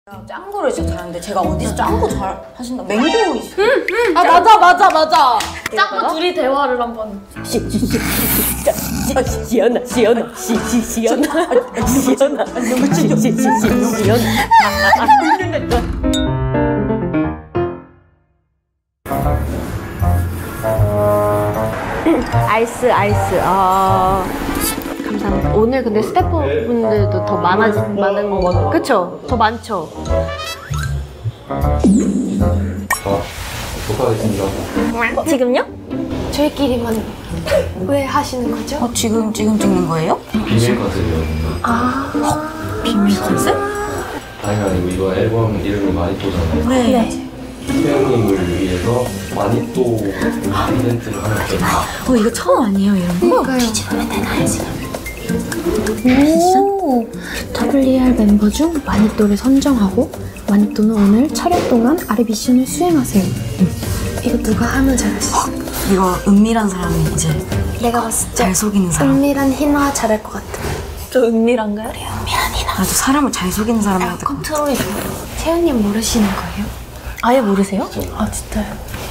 짱구를 진짜 잘하는데 제가 어디서 짱구 잘 하신다. 맹구 있어요. 아 맞아. 짱구 둘이 대화를 한번. 시연아 너무 시연아 아이스 감사합니다. 오늘 근데 스태프분들도 더 많은 거 그쵸? 더 많죠? 녹화하겠습니다. 지금요? 저희끼리만 왜 하시는 거죠? 지금 찍는 거예요? 비밀 컨셉이요. 비밀 컨셉? 아니 아니고 이거 앨범 이름이 마니또잖아요. 네. 태연님을 위해서 마니또 이벤트를 하나 했거든요. 이거 처음 아니에요 이런 거? 뒤집으면 되나요 지금? 오, WR 멤버 중 마니또를 선정하고 마니또는 오늘 촬영 동안 아래 미션을 수행하세요. 이거 누가 하면 잘했어? 이거 은밀한 사람이 이제 내가 봤을 때 잘 속이는 사람. 은밀한 희나 잘할 것 같아. 저 은밀한가요? 그래 은밀한 희나. 아주 사람을 잘 속이는 사람이야. 컨트롤이 좋아요. 태연님 모르시는 거예요? 아예 모르세요? 아 진짜요?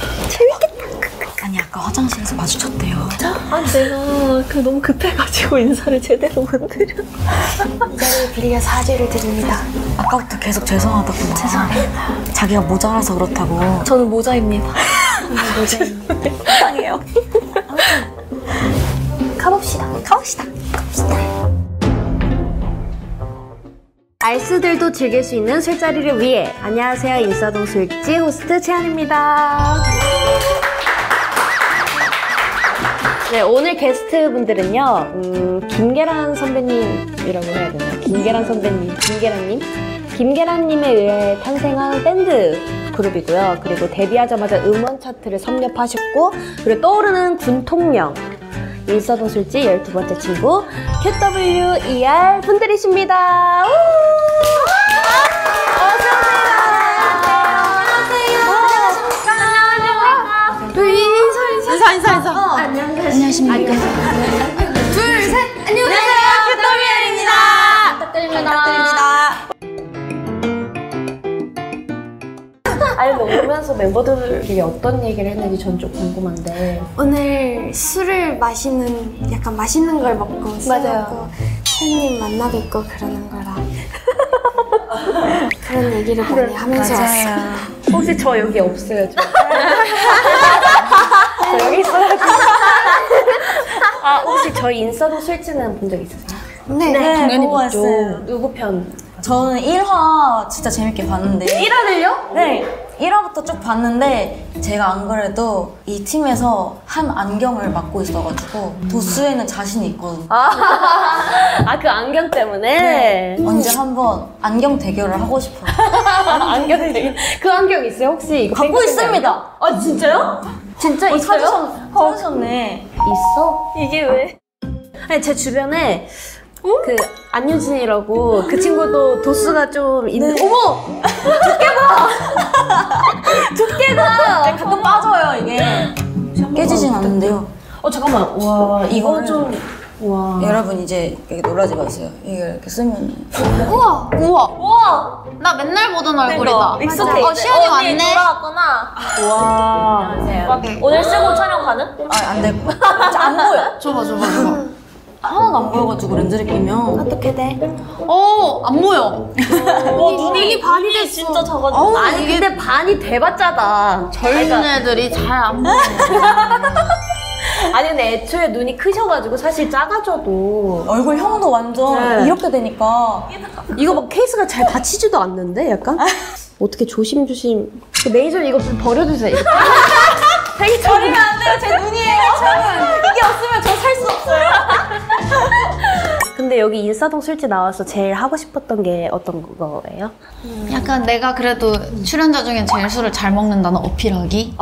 아니 아까 화장실에서 마주쳤대요. 아 내가 너무 급해가지고 인사를 제대로 못 드려. 이 자리에 빌려 사죄를 드립니다. 아까부터 계속 죄송하다고. 죄송해요. 자기가 모자라서 그렇다고. 저는 모자입니다. 모자입니다. 이상해요. 가봅시다. 알스들도 즐길 수 있는 술자리를 위해 안녕하세요 인사동 술지 호스트 채연입니다. 네, 오늘 게스트분들은요 김계란 선배님이라고 해야 되나? 김계란님에 의해 탄생한 밴드 그룹이고요. 그리고 데뷔하자마자 음원 차트를 섭렵하셨고 그리고 떠오르는 군통령 인사동 술지 12번째 친구 QWER 분들이십니다. 인사. 안녕하십니까. 둘, 셋. 안녕하세요. QWER입니다. 부탁드립니다. 아니 오면서 멤버들이 어떤 얘기를 했는지 전 좀 궁금한데. 오늘 술을 마시는 약간 맛있는 걸 먹고 술 먹고 태연님 만나뵙고 그러는 거라 그런 얘기를 많이 하면서 왔어요. 혹시 저 여기 없어요? 저 여기 있어요. 혹시 저희 인싸동 술지는 본 적 있으세요? 네. 당연히 봤죠. 누구 편? 저는 1화 진짜 재밌게 봤는데 1화를요? 네 1화부터 쭉 봤는데 제가 안 그래도 이 팀에서 한 안경을 맡고 있어가지고 도수에는 자신이 있거든요. 그 안경 때문에? 언제 한번 안경 대결을 하고 싶어요. 안경 되게 그 안경 있어요? 혹시 이거 갖고 있습니다. 아 진짜요? 진짜 있어요? 사주셨네. 있어? 이게 왜? 아니 제 주변에 그 안유진이라고 그 친구도 도수가 좀 있는. 어머! 두께가 가끔 빠져요 이게. 깨지진 않는데요. 잠깐만. 와 이거 이거를 좀. 와. 여러분 이제 여기 놀라지 마세요. 이게 이렇게 쓰면 우와. 나 맨날 보던 얼굴이다. 익숙해. 시연이 왔네. 돌아왔구나. 와. 안녕하세요. 오늘 쓰고 촬영 가능? 안 되고 안 보여. 줘봐. 하나도 안 보여가지고 렌즈를 끼면 어떻게 돼? 안 보여. 눈이 반이 됐어. 진짜 작아져. 아니 근데 반이 돼봤자다. 젊은 애들이 잘 안 보여. 아니 근데 애초에 눈이 크셔가지고 사실 작아져도 얼굴형도 완전 네. 이렇게 되니까 이거 막 케이스가 잘 받치지도 않는데 약간? 어떻게 조심조심 그 매니저님 이거 좀 버려주세요. 되게 버리면 안 돼요. 제 눈이에요. 이게 없으면 저 살 수 없어요. 근데 여기 인사동 술집 나와서 제일 하고 싶었던 게 어떤 거예요? 약간 내가 그래도 출연자 중에 제일 술을 잘 먹는다는 어필하기.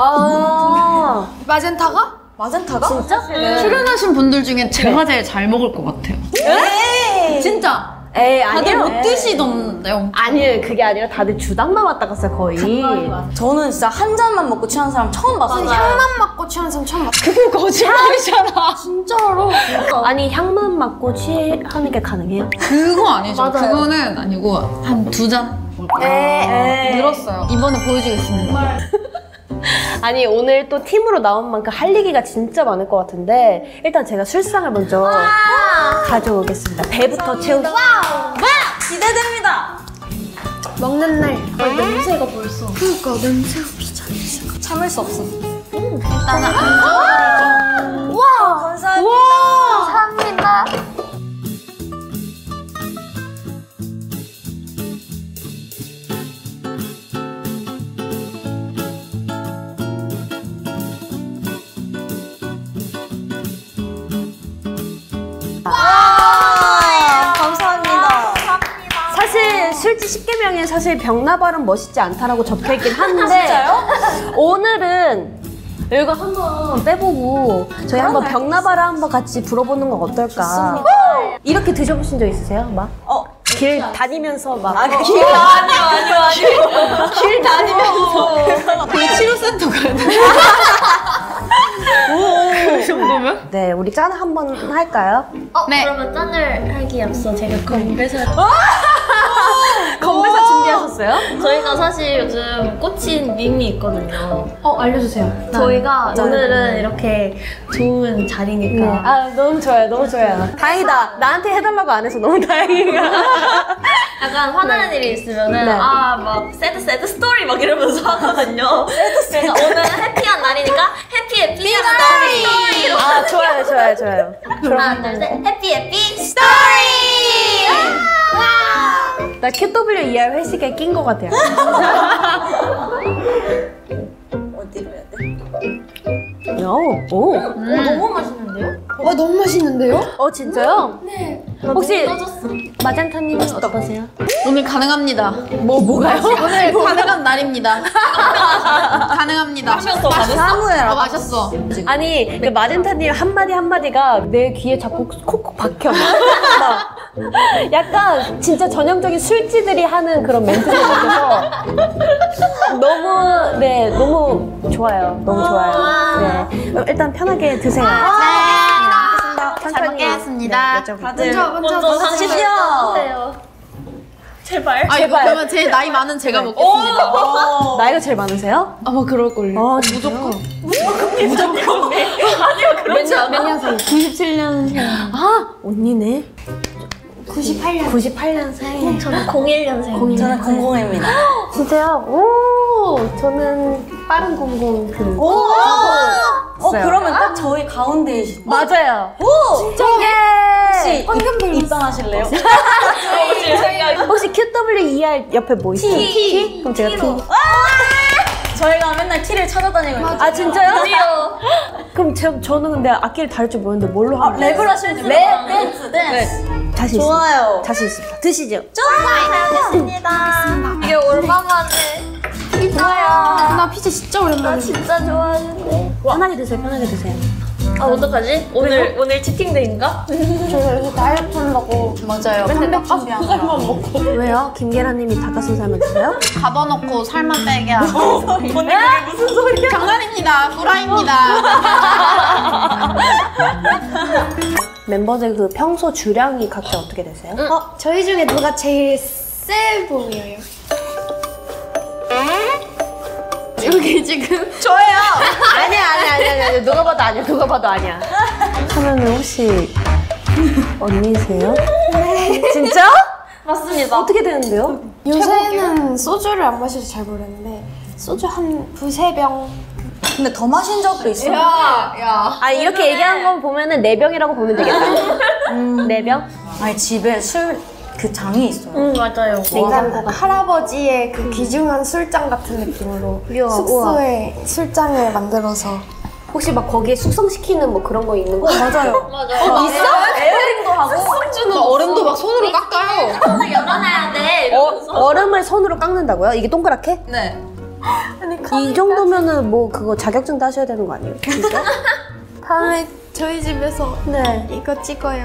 마젠타가? 마젠타가? 진짜? 출연하신 분들 중에 제가 제일 잘 먹을 것 같아요. 에이! 진짜. 에이 다들 아니요. 못 드시던데요. 아니요 그게 아니라 다들 주당만 왔다 갔어요 거의. 저는 진짜 한 잔만 먹고 취한 사람 처음 봤어요. 향만 맡고 취하는 사람 처음 봤어. 그거 거짓말이잖아. 진짜로. 아니 향만 맡고 취하는 게 가능해요? 그거 아니죠. 맞아요. 그거는 아니고 한 2잔 먹을 늘었어요. 이번에 보여주겠습니다. 아니 오늘 또 팀으로 나온 만큼 할 얘기가 진짜 많을 것 같은데 일단 제가 술상을 먼저 가져오겠습니다. 배부터 채우고. 기대됩니다. 먹는 날. 냄새가 벌써. 그러니까 냄새가 피자. 참을 수 없어. 일단은 와 감사합니다. 감사합니다. 감사합니다. 사실 술집 10개명에 사실 병나발은 멋있지 않다라고 적혀있긴 한데 진짜요? 오늘은 이거 한번 빼보고 저희 한번 병나발을 한번 같이 불어보는 건 어떨까? 좋습니다. 이렇게 드셔보신 적 있으세요? 막? 길 다니면서 막 길 아니요. 길 다니면서 그 치료센터 가야 돼. 그 정도면? 네, 우리 짠 한번 할까요? 네. 그러면 짠을 하기 앞서 제가 건배사 건배사 준비하셨어요? 저희가 사실 요즘 꽂힌 밈이 있거든요. 알려주세요. 저희가 오늘은 이렇게 좋은 자리니까 네. 아, 너무 좋아요. 너무 좋아요. 다행이다. 나한테 해달라고 안 해서 너무 다행이야. 약간 화나는 일이 있으면은 네. 막 새드 스토리 막 이러면서 하거든요. 그래서 오늘은 해피한 날이니까 해피 스토리. 아, 좋아요. 하나 둘 셋 해피 스토리. 나 QWER 회식에 낀 것 같아요. 어디로 해야 돼? 오. 너무 맛있는데요? 너무 맛있는데요? 진짜요? 네. 혹시 마젠타님은 어떠세요? 오늘 가능합니다. 뭐가요? 오늘 가능한 날입니다. 가능합니다. 마셨어. 사무해라. 마셨어. 아니, 그 마젠타님 한마디가 내 귀에 자꾸 콕콕 박혀. 막. 약간 진짜 전형적인 술지들이 하는 그런 멘트들 같아서 너무 좋아요. 너무 좋아요. 네. 일단 편하게 드세요. 잘 먹겠습니다. 다들 먼저 드십시오. 제발. 제발. 그러면 제일 나이 많은 제가 먹겠습니다. 나이가 제일 많으세요? 아마 그럴걸요. 무조건. 몇 년생? 97년생. 아, 언니네. 98년. 98년생. 저는 01년생. 저는 00입니다. 진짜요? 오, 저는 빠른 00. 그러면 딱 저희 가운데이시. 맞아요. 진짜? 혹시 입방하실래요? 혹시 QWER 옆에 뭐 있어요? T? 그럼 제가 T. 저희가 맨날 T를 찾아다니고 있거든요. 아, 진짜요? 그럼 저는 근데 악기를 다룰 줄 모르는데 뭘로 하면 랩을 하시면 됩니다. 댄스. 자신 있습니다. 좋아요. 자신 있습니다. 드시죠. 알겠습니다. 이게 얼마만에 나 피자 진짜 오랜만에. 진짜 좋아하는데. 편하게 드세요. 편하게 드세요. 아 어떡하지? 오늘 치팅데이인가? 저 요새 다이어트 하려고. 맞아요. 맨날 닭가슴살만 왜요? 김계란님이 닭가슴살만 드세요? 가둬놓고 살만 빼게 하고. 언니 그게 무슨 소리야? 장난입니다. 후라입니다. 멤버들 그 평소 주량이 각자 어떻게 되세요? 저희 중에 누가 제일 세 보여요? 여기 지금 아니야. 누가 봐도 아니야. 하면은 혹시 언니세요? 네. 진짜? 맞습니다. 어떻게 되는데요? 요새는 소주를 안 마셔서 잘 모르는데 소주 한 두세 병. 근데 더 마신 적도 있어요. 아 이렇게 얘기한 거 보면은 4병이라고 보면 되겠다. 4병? 아니 집에 술 그 장이 있어요. 맞아요. 약간 할아버지의 그 귀중한 술장 같은 느낌으로 우와. 숙소에 술장을 만들어서. 혹시 막 거기에 숙성시키는 뭐 그런 거 있는 거? 맞아요. 있어? 에어링도 하고. 얼음도 막 손으로 깎아요. 손을 열어놔야 돼. 얼음을 손으로 깎는다고요? 이게 동그랗게? 네. 이 정도면은 뭐 그거 자격증 따셔야 되는 거 아니에요? 진짜? 다음에 저희 집에서 네. 이거 찍어요.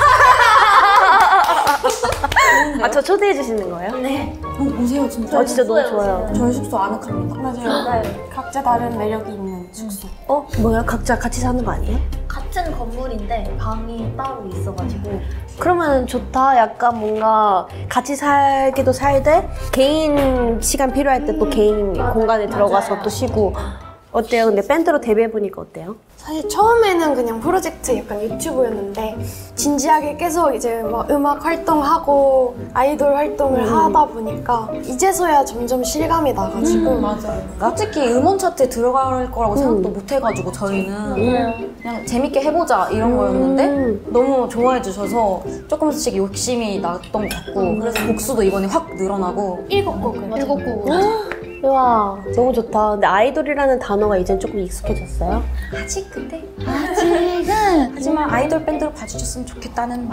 아, 저 초대해 주시는 거예요? 네. 오세요 진짜. 진짜 너무 좋아요. 저희 숙소 아늑합니다. 맞아요. 각자 다른 매력이 있는. 숙소. 뭐야? 각자 같이 사는 거 아니에요? 같은 건물인데 방이 따로 있어가지고 그러면 좋다. 약간 뭔가 같이 살기도 살되 개인 시간 필요할 때 또 개인 공간에 들어가서 또 쉬고. 어때요? 근데 밴드로 데뷔해보니까 어때요? 사실 처음에는 그냥 프로젝트 약간 유튜브였는데 진지하게 계속 이제 막 음악 활동하고 아이돌 활동을 하다 보니까 이제서야 점점 실감이 나가지고 맞아요. 솔직히 음원 차트에 들어갈 거라고 생각도 못 해가지고 저희는 그냥 재밌게 해보자 이런 거였는데 너무 좋아해 주셔서 조금씩 욕심이 났던 것 같고 그래서 곡수도 이번에 확 늘어나고 7곡. 와, 너무 좋다. 근데 아이돌이라는 단어가 이젠 조금 익숙해졌어요? 아직 근데 아직은. 하지만 아이돌 밴드로 봐주셨으면 좋겠다는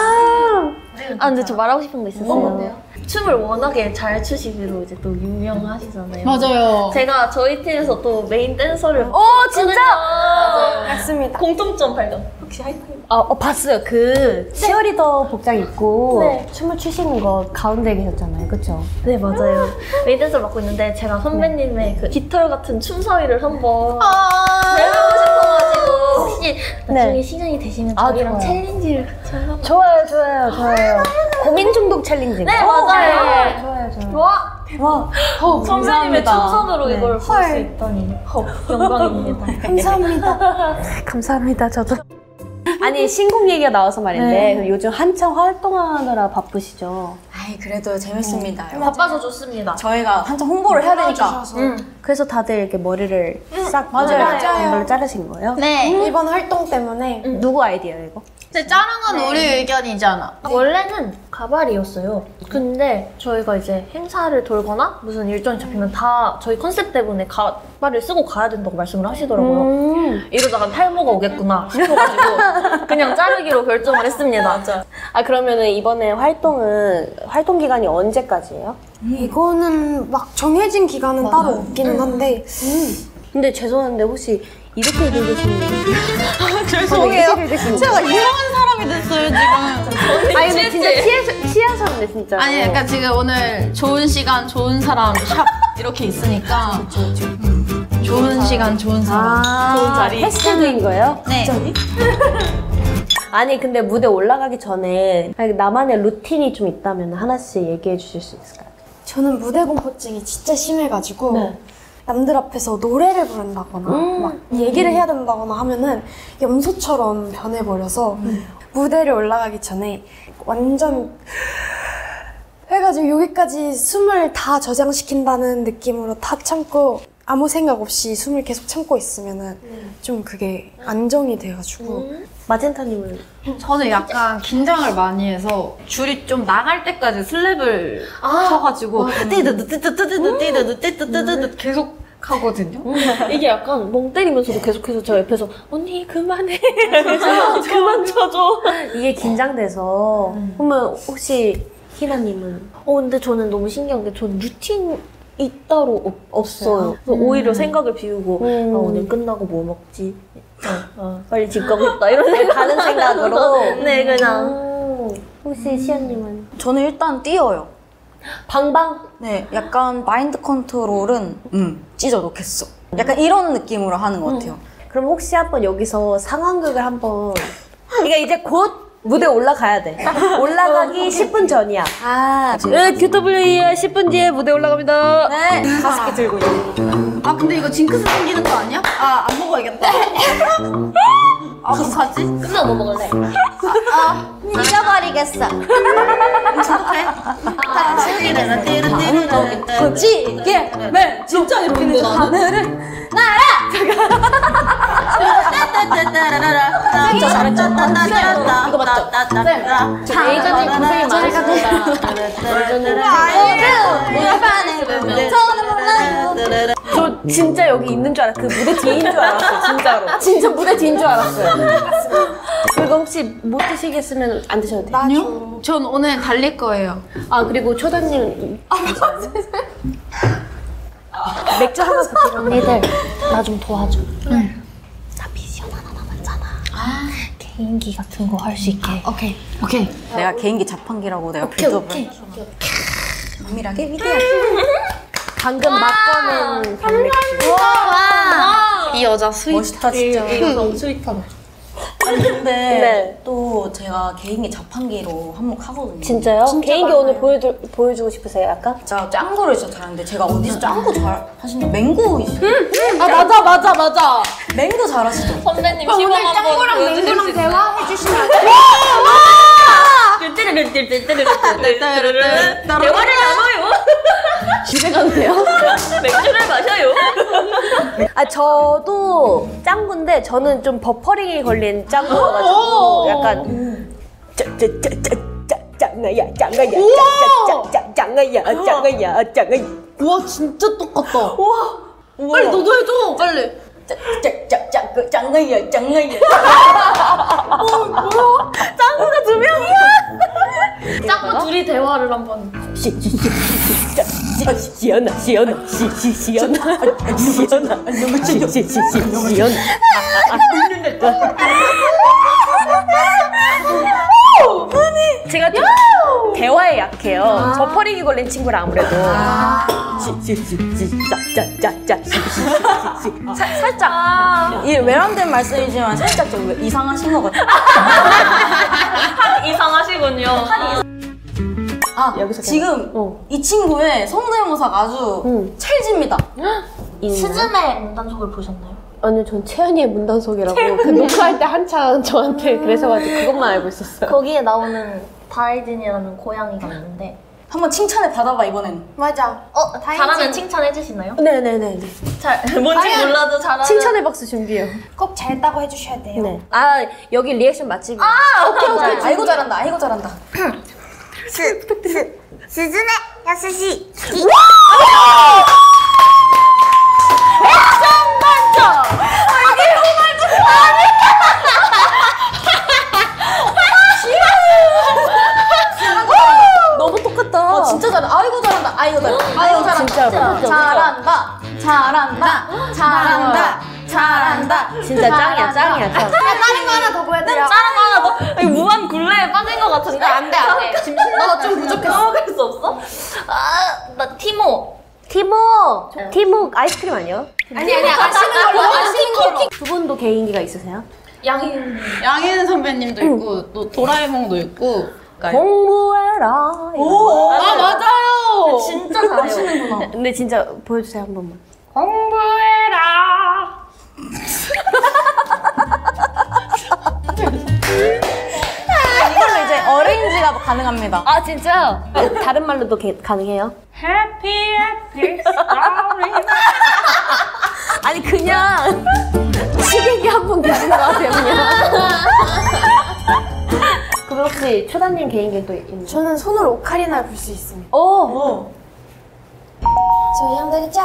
근데 저 말하고 싶은 거 있었어요. 춤을 워낙에 잘 추시기로 이제 또 유명하시잖아요. 맞아요. 제가 저희 팀에서 또 메인 댄서를 진짜? 맞습니다. 공통점 발견. 혹시 하이파이브? 봤어요. 그 치어리더 복장 입고 네. 춤을 추시는 거 가운데 계셨잖아요. 그쵸? 네, 맞아요. 메인 댄서를 맡고 있는데 제가 선배님의 그 깃털 같은 춤사위를 한번 배우고 싶어가지고 혹시 나중에 시간이 되시면 저희랑 좋아요. 챌린지를 같이 하고 좋아요. 고민 중독 챌린지. 네, 맞아요. 좋아요. 와, 선배님의 춤선으로 이걸 볼 수 있다니 영광입니다. 감사합니다. 감사합니다. 저도. 아니 신곡 얘기가 나와서 말인데 요즘 한창 활동하느라 바쁘시죠? 아이 그래도 재밌습니다. 바빠서 좋습니다. 저희가 한참 홍보를 해야 되니까 그래서 다들 이렇게 머리를 싹 맞아요. 이걸로 자르신 거예요? 네. 이번 활동 때문에 누구 아이디어예요 이거? 근데 자른 건 우리 의견이잖아. 원래는 가발이었어요. 근데 저희가 이제 행사를 돌거나 무슨 일정이 잡히면 다 저희 컨셉 때문에 가발을 쓰고 가야 된다고 말씀을 하시더라고요. 이러다가 탈모가 오겠구나 싶어가지고 그냥 자르기로 결정을 했습니다. 맞아. 그러면은 이번에 활동 기간이 언제까지예요? 이거는 막 정해진 기간은 따로 없기는 한데 근데 죄송한데 혹시 이렇게 늙으시는 죄송해요. 제가 이상한 사람이 됐어요, 지금. 아니 근데 진짜 취하셨네 진짜. 아니, 약간 지금 오늘 좋은 시간, 좋은 사람 샵 이렇게 있으니까. 좋은 시간, 좋은 사람. 좋은 자리. 해시태그인 거예요? 네. 아니 근데 무대 올라가기 전에 나만의 루틴이 좀 있다면 하나씩 얘기해 주실 수 있을까요? 저는 무대 공포증이 진짜 심해가지고 남들 앞에서 노래를 부른다거나 막 얘기를 해야 된다거나 하면은 염소처럼 변해버려서 무대를 올라가기 전에 완전 해가지고 여기까지 숨을 다 저장시킨다는 느낌으로 다 참고 아무 생각 없이 숨을 계속 참고 있으면은 좀 그게 안정이 돼가지고 마젠타님은? 저는 약간 긴장을 많이 해서 줄이 좀 나갈 때까지 슬랩을 쳐가지고 띠드드띠드드띠드드띠드드띠드드 계속 하거든요. 이게 약간 멍 때리면서도 계속해서 저 옆에서 언니 그만해 그만 쳐줘 이게 긴장돼서 그러면 혹시 희나님은? 근데 저는 너무 신기한 게 저는 루틴이 따로 없어요. 그래서 오히려 생각을 비우고 오늘 끝나고 뭐 먹지? 빨리 집 가고 싶다 이런 가는 생각으로? 네, 그냥. 혹시 시연님은? 저는 일단 뛰어요. 방방? 네, 약간 마인드 컨트롤은 찢어 놓겠어. 약간 이런 느낌으로 하는 것 같아요. 그럼 혹시 한번 여기서 상황극을 한번 그러니까 이제 곧 무대 올라가야 돼. 올라가기 10분 전이야. QWER 10분 뒤에 무대 올라갑니다. 네, 5개 들고 있는. 아, 근데 이거 징크스 생기는 거 아니야? 아, 안 먹어야겠다. 아, 어떡하지? 끝나고 뭐 먹을래? 잊어버리겠어. 찌개맨 진짜 이렇게 되죠. 하늘을 진짜 잘했죠. 이거 맞죠? 저 예전에 고생이 많으셨다. 저 진짜 여기 있는 줄 알았어요. 그 무대 뒤인 줄 알았어요. 진짜로. 진짜 무대 뒤인 줄 알았어요. 그리고 혹시 못 드시겠으면 안 드셔도 돼요. 아니요? 전 오늘 달릴 거예요. 그리고 초단님. 맥주 하나 부탁. 언니들 나 좀 도와줘. 나 미션 하나 남았잖아. 개인기 같은 거 할 수 있게. 오케이. 내가 개인기 자판기라고 내가 빌드업을 은밀하게 위대하게. 방금 막 꺼낸 단맥주. 이 여자 스윗. 멋있다 진짜. 이 여자 스윗하다. 아니 근데 네. 또 제가 개인기 자판기로 한몫하거든요. 진짜요? 진짜 개인기 많아요. 오늘 보여주고 싶으세요, 약간? 제가 짱구를 진짜 잘하는데 제가 어디서 짱구 잘 하시는 맹구 아, 맞아. 맹구 잘하시죠? 선배님 시범 한번 보여주실 수 있어요? 대화해주시면 안 대화를 나눠요. 집에 갔네요. 맥주를 마셔요. 아, 저도 짱구인데 저는 좀 버퍼링이 걸린 짱구여가지고 약간 짱아야 짱아야 와 진짜 똑같다. 와 빨리 너도 해줘 빨리. 짱아야 짱구가 두 명이야. 짱구 둘이 대화를 한번. 시연아 제가 좀 대화에 약해요. 버퍼링이 걸린 친구라 아무래도. 살짝 이 외람된 말씀이지만 살짝 좀 이상하신 것 같아요. 이상하시군요. 아 여기서 지금 어. 이 친구의 성대모사가 아주 찰집니다. 스즈메 문단속을 보셨나요? 아니요, 전 채연이의 문단속이라고 그 녹화할 때 한창 저한테 그래서가지고 그것만 알고 있었어요. 거기에 나오는 다이진이라는 고양이가 있는데 한번 칭찬을 받아봐 이번엔. 맞아. 잘하면 칭찬해 주시나요? 네네네. 뭔지 몰라도 잘하면 칭찬의 박스 준비해요. 꼭 잘했다고 해주셔야 돼요. 네. 아, 여기 리액션 맛집이. 오케이. 아이고 잘한다. 아이고 잘한다. 스즈메 야스시. 너무 똑같다. 진짜 잘한다. 아이고 잘한다. 아이고 잘한다. 아이고 잘한다. 진짜로. 잘한다. 잘한다. 진짜 짱이야, 짱. 다른 거 하나 더 보여드려. 다른 거 하나 더? 아니, 무한 굴레에 빠진 것 같은데? 안 돼. 지금 신나가 좀 부족했어. 먹을 수 없어? 아, 나 티모. 티모 아이스크림 아니에요? 아니 아시는 걸로. 두 분도 개인기가 있으세요? 양희은 선배님도 있고 또 도라에몽도 있고. 공부해라. 아 맞아요. 진짜 잘해요. 하시는구나. 근데 진짜 보여주세요, 한 번만. 공부해라. 이걸로 이제 어레인지가 가능합니다. 아, 진짜? 다른 말로도 가능해요? Happy story. 아니, 그냥 시객이 한 분 계신 것 같아요, 그냥. 그럼 혹시 초다님 개인기 또 있나요? 저는 손으로 오카리나를 불 수 있습니다. 오! 저희 형들이 짝.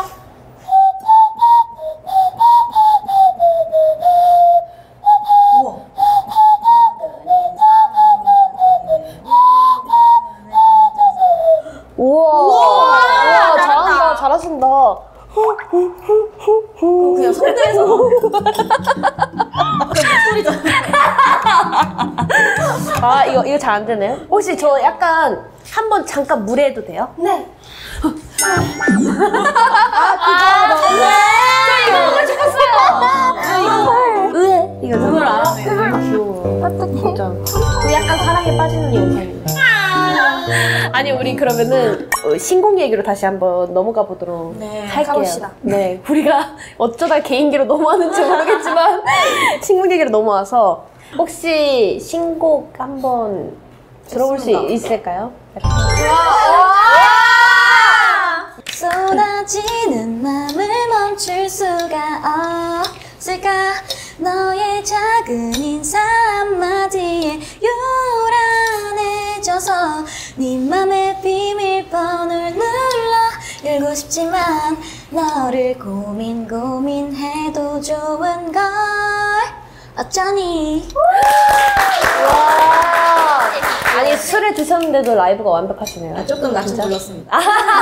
우와! 잘하신다. 그냥 성대에서. 아, 이거 잘 안 되네요? 혹시 저 약간 한번 잠깐 무례해도 돼요? 네. 의외? 이거 그걸 알아요. 귀여워. 진짜. 그 약간 사랑에 빠지는 영상이네. 아니, 우리 그러면은 신곡 얘기로 다시 한번 넘어가 보도록 할게요. 가봅시다. 네, 우리가 어쩌다 개인기로 넘어왔는지 모르겠지만 신곡 얘기로 넘어와서 혹시 신곡 한번 들어볼 수 있을까요? 쏟아지는 맘을 멈출 수가 없을까. 너의 작은 인사 한마디에 요란해져서 네 맘의 비밀번호를 눌러 열고 싶지만 너를 고민해도 좋은 걸 어쩌니. 와. 아니, 술을 드셨는데도 라이브가 완벽하시네요. 조금 낮춰 진짜? 불렀습니다.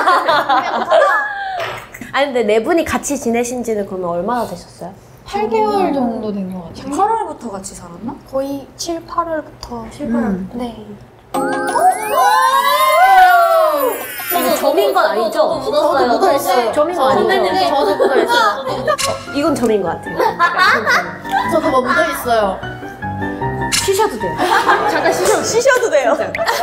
아니, 근데 네 분이 같이 지내신 지는 그러면 얼마나 되셨어요? 8개월 정도 된 것 같아요. 8월부터 같이 살았나? 거의 7, 8월부터. 7, 8월. 네. 점인 건 아니죠? 저도 묻었어요. 묻어있어요. 점인 건 아니죠? 선배님 저도 묻어있어요. 이건 점인 것 같아요. 저도 뭐 묻어있어요. 쉬셔도 돼요. 잠깐 쉬셔도 돼요.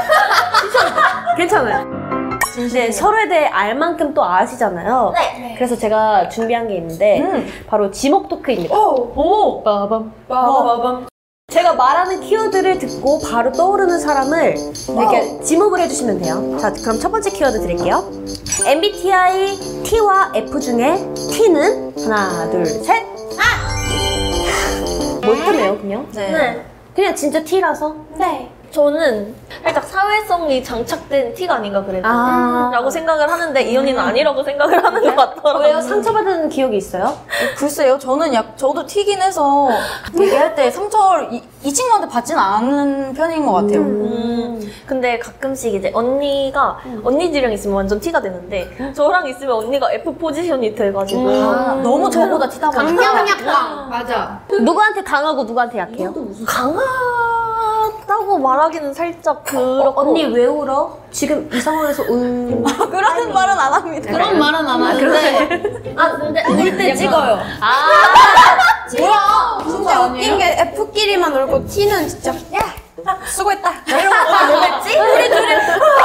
괜찮아요. 이제 서로에 대해 알 만큼 또 아시잖아요. 네. 그래서 제가 준비한 게 있는데 바로 지목 토크입니다. 오! 빠밤. 제가 말하는 키워드를 듣고 바로 떠오르는 사람을 이렇게 지목을 해주시면 돼요. 자, 그럼 첫 번째 키워드 드릴게요. MBTI T와 F 중에 T는 하나, 둘, 셋. 뭘까네요, 그냥? 네. 그냥 진짜 T라서. 네. 저는 살짝 사회성이 장착된 티가 아닌가 그래도 아. 라고 생각을 하는데 이 언니는 아니라고 생각을 하는 것 같더라고요. 왜요? 상처받은 기억이 있어요? 글쎄요, 저도 튀긴 해서 얘기할 때 상처를 이 친구한테 받진 않은 편인 것 같아요. 근데 가끔씩 이제 언니가 언니들이랑 있으면 완전 티가 되는데 저랑 있으면 언니가 F 포지션이 돼가지고 너무 저보다 티다 보니까. 강력강. 맞아. 누구한테 강하고 누구한테 약해요? 강하다고 말하기는 살짝 그렇고 언니 왜 울어? 지금 이 상황에서 그런 말은 안 합니다. 그런 말은 안 하는데. 근데 울 때 찍어요. 뭐야? 진짜 웃긴 게 F끼리만 울고 T는 진짜 야 수고했다. 이런 거 뭐랬지? 우리 둘이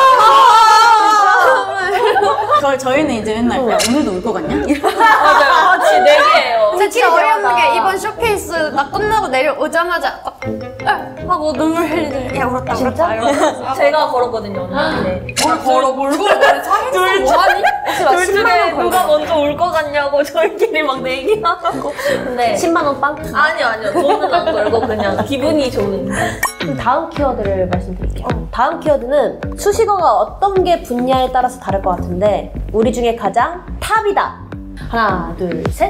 저희는 이제 맨날 야, 오늘도 울 것 같냐? 맞아요. 같이 네 개예요. 진짜 어이없는 게 이번 쇼케이스 나 끝나고 내려오자마자 하고 눈물 흘리더니 야 울었다 울었다 이러면서 제가 걸었거든요 언니한테. 걸어 몰고 둘 뭐하니? 둘 중에 누가 먼저 울 것 같냐고 저희끼리 막 내기하고. 근데 10만 원 빵? 아니요 돈은 안 걸고 그냥 기분이 좋은. 그럼 다음 키워드를 말씀드릴게요. 다음 키워드는 수식어가 어떤 게 분야에 따라서 다를 것 같은데 우리 중에 가장 탑이다. 하나, 둘, 셋.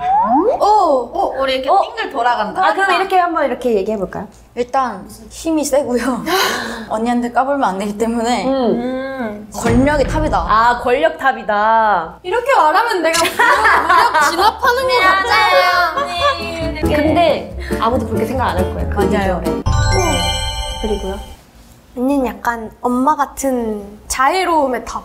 우리 이렇게 빙글 돌아간다. 아, 그럼 이렇게 한번 이렇게 얘기해 볼까요? 일단 힘이 세고요. 언니한테 까불면 안 되기 때문에 권력이 탑이다. 아, 권력 탑이다. 이렇게 말하면 내가 무력 진압하는 거 같아요. 근데 아무도 그렇게 생각 안 할 거예요. 그 맞아요. 비주얼에. 그리고요. 언니는 약간 엄마 같은 자애로움의 탑.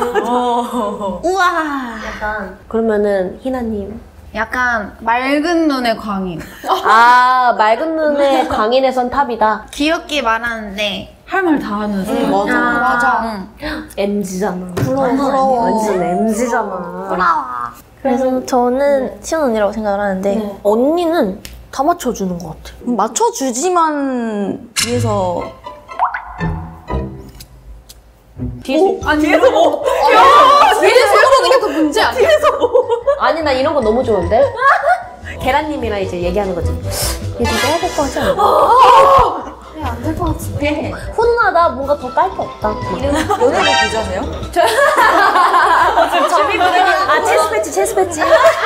우와. 약간 그러면은 희나님. 약간 맑은 눈의 광인. 아, 맑은 눈의 광인에선 탑이다. 귀엽게 말하는데 할 말 다 하는 스타일. 맞아. MZ잖아. 부러워. 완전 MZ잖아. 그래서 저는 시연 언니라고 생각을 하는데 언니는 다 맞춰주는 것 같아요. 맞춰주지만 위해서 뒤에서 그러는 게 더 문제야. 아니, 나 이런 거 너무 좋은데? 계란님이랑 이제 얘기하는 거지. 얘 좀 빼야 될 거 같지 않아? 안될 것 같은데. 훈훈하다. 뭔가 더 깔 게 없다. 연애를 기자세요? 아, 체스 배치. 체스 배치.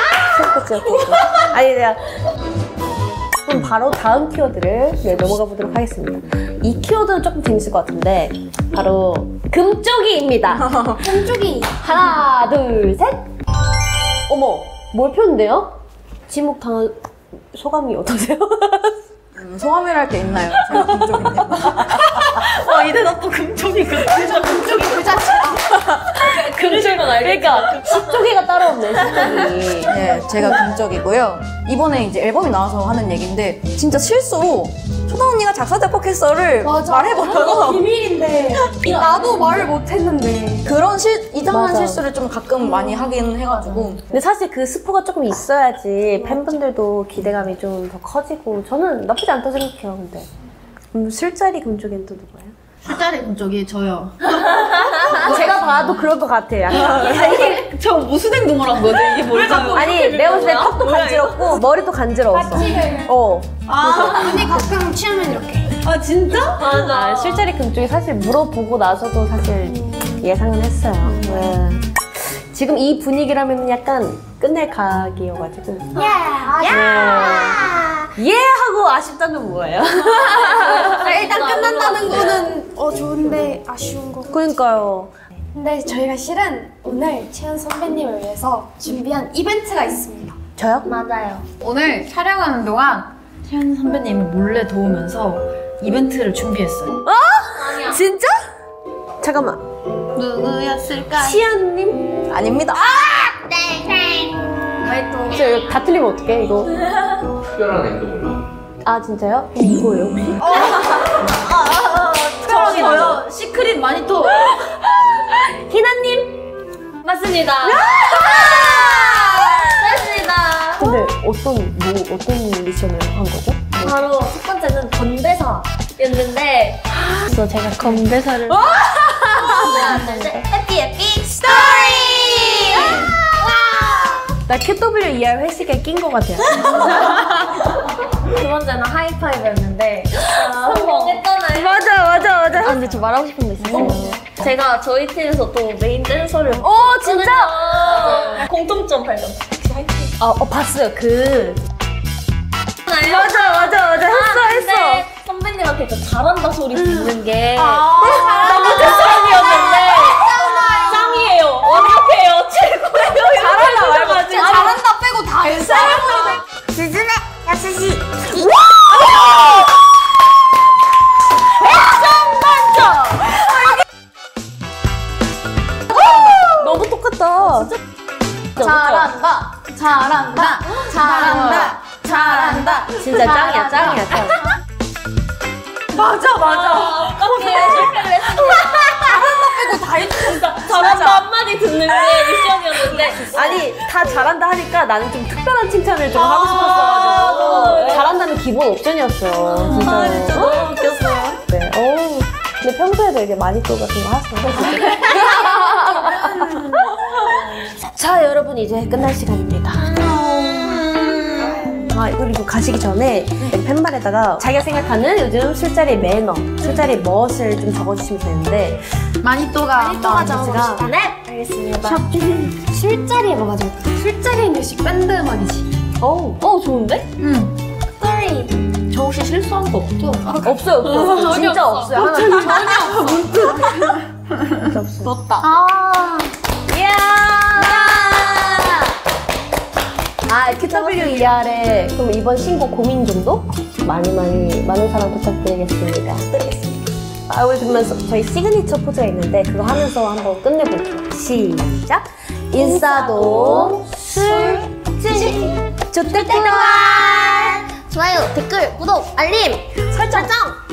아니, 내가. 그럼 바로 다음 키워드를 넘어가 보도록 하겠습니다. 이 키워드는 조금 재밌을 것 같은데, 바로 금쪽이입니다. 한쪽이 하나, 둘, 셋. 어머, 뭘 폈는데요? 지목 당한 소감이 어떠세요? 소감이랄 게 있나요? 제가 금쪽인데. 이 대답도 금쪽이거든요. 금쪽이 그 자체가. 금쪽은 알겠죠. 그러니까, 십쪽이가 따로 없네, 십쪽이. 네, 제가 금쪽이고요. 이번에 이제 앨범이 나와서 하는 얘기인데 진짜 실수로 초나 언니가 작사 작곡했어를 말해버려서 비밀인데 나도 말을 못했는데. 그런 이상한 맞아. 실수를 좀 가끔 많이 하긴 해가지고 근데 사실 그 스포가 조금 있어야지 팬분들도 기대감이 좀 더 커지고 저는 나쁘지 않다고 생각해요. 근데 술자리 금쪽이는 또 누구예요? 술자리 금쪽이 저요. 제가 봐도 그럴 것 같아요. 약간. 저 무슨 행동을 한 거지? 이게 뭘까요? 아니 내가 봤을 때 턱도 간지럽고 머리도 간지러웠어. 언니 가끔 취하면 이렇게. 아 진짜? 아, 술자리 금쪽이 사실 물어보고 나서도 사실 예상은 했어요. 네. 지금 이 분위기라면 약간 끝낼 각이어가지고 예 하고 아쉽다는 뭐예요? 일단 끝난다는 거는 좋은데 아쉬운 거. 그러니까요. 근데 저희가 실은 오늘 채연 선배님을 위해서 준비한 이벤트가 있습니다. 저요? 맞아요. 오늘 촬영하는 동안 태연 선배님이 몰래 도우면서 이벤트를 준비했어요. 진짜? 잠깐만. 누구였을까? 시아님? 아닙니다. 저 이거 다 틀리면 어떡해, 이거? 특별한 행동을. 아, 진짜요? 이거예요, 혹시? 저요. 시크릿 마니토. 희나님? 맞습니다. 맞습니다. 근데 어떤 미션을 한 거죠? 바로 첫 번째는 건배사였는데 그래서 제가 건배사를 나왔는데 해피 스토리! 나 QWER 회식에 낀 거 같아요. 두 번째는 하이파이브였는데 성공했잖아요. 맞아. 아 근데 저 말하고 싶은 거 있어요. 제가 저희 팀에서 또 메인 댄서를 진짜? 공통점 발견. 봤어요. 그. 맞아. 했어. 선배님한테 저 잘한다 소리 듣는 게 너무 제 사람이었는데 짱이에요. 완벽해요. 최고예요. 잘한다 말고. 잘한다 빼고 다 했어. 너무 똑같다. 잘한다. 진짜 짱이야. 맞아. 실패를 했습니다. 빼고 다 했어. 잘한다 한마디 듣는 게 미션이었는데 아니, 다 잘한다 하니까 나는 좀 특별한 칭찬을 좀 하고 싶었어가지고. 잘한다는 기본 옵션이었어요. 진짜로. 진짜 너무 웃겼어요. 네. 근데 평소에도 이게 마니또 같은 거 하시나요? 자, 여러분 이제 끝날 시간입니다. 그리고 가시기 전에 여기 팻말에다가 자기가 생각하는 요즘 술자리 매너, 술자리 멋을 좀 적어주시면 되는데 마니또가 적어봅시다. 네 알겠습니다. 술자리에 뭐가 좋을까? 술자리엔 역시 밴드 음악이지. 좋은데? 스토리. 저 혹시 실수한 거 없죠? 없어요. 진짜 없어요. 하나 진짜 없어요. 좋다. QWER에 그럼 이번 신곡 고민 정도? 많은 사랑 부탁드리겠습니다. 우리 그러면 저희 시그니처 포즈가 있는데 그거 하면서 한번 끝내볼게요. 시작! 인싸동 술집 좋대 동안 좋아요, 댓글, 구독, 알림, 설정.